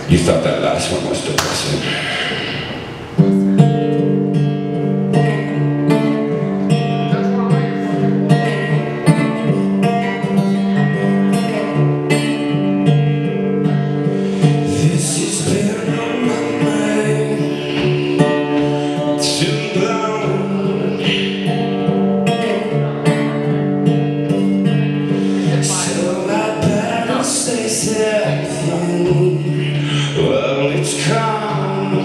You thought that last one was depressing. Well, it's come.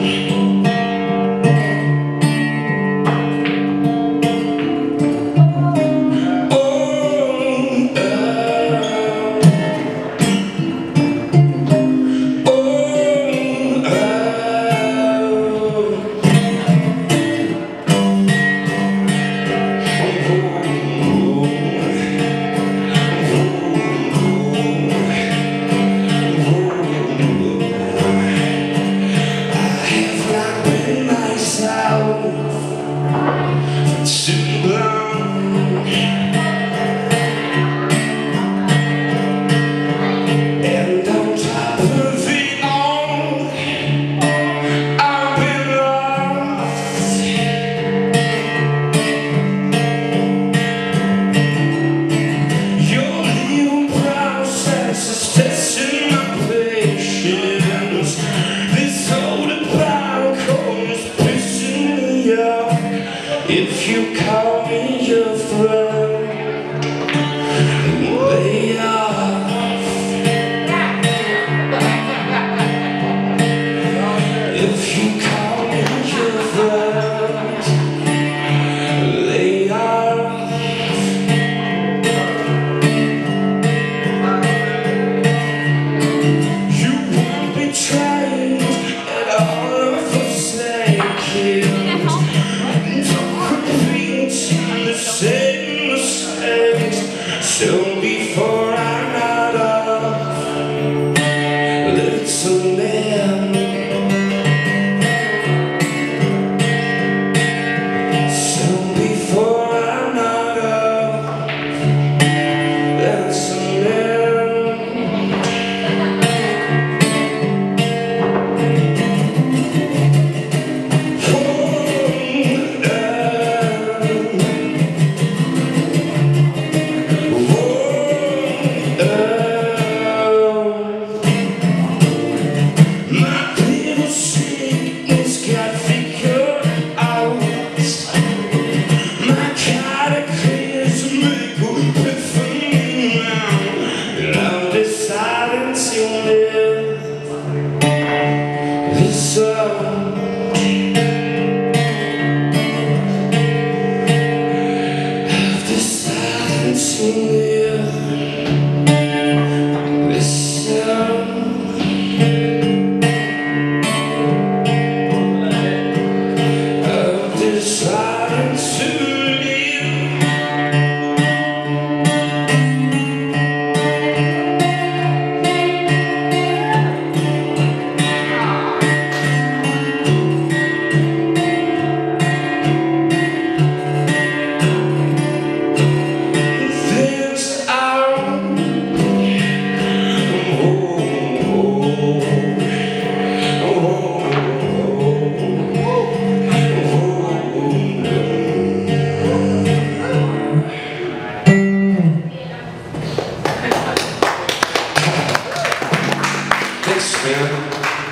If you call me your friend, lay off. If you call me your friend, lay off. You won't be trying at all for sake you. Same mistakes, so before I'm not off, little man. So before I'm not off, little Thanks, man.